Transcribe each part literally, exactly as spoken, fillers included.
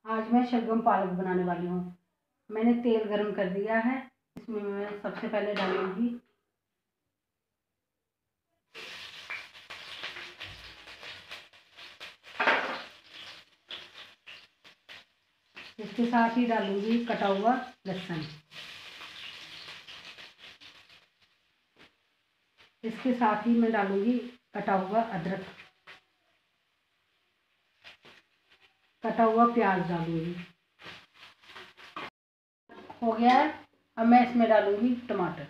आज मैं शलगम पालक बनाने वाली हूँ। मैंने तेल गरम कर दिया है। इसमें मैं सबसे पहले डालूंगी इसके साथ ही डालूंगी कटा हुआ लहसुन। इसके साथ ही मैं डालूंगी कटा हुआ अदरक, कटा हुआ प्याज डालूंगी। हो गया है। अब मैं इसमें डालूंगी टमाटर।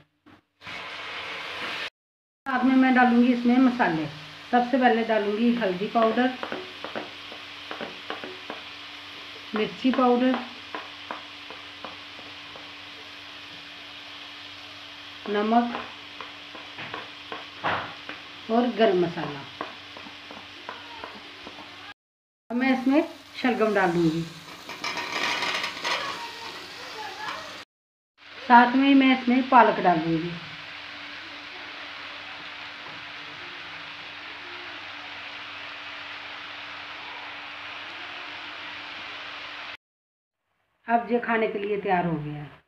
साथ में मैं डालूंगी इसमें मसाले। सबसे पहले डालूंगी हल्दी पाउडर, मिर्ची पाउडर, नमक और गरम मसाला। अब मैं इसमें शलगम डाल दूंगी। साथ में मैं इसमें पालक डाल दूंगी। अब ये खाने के लिए तैयार हो गया है।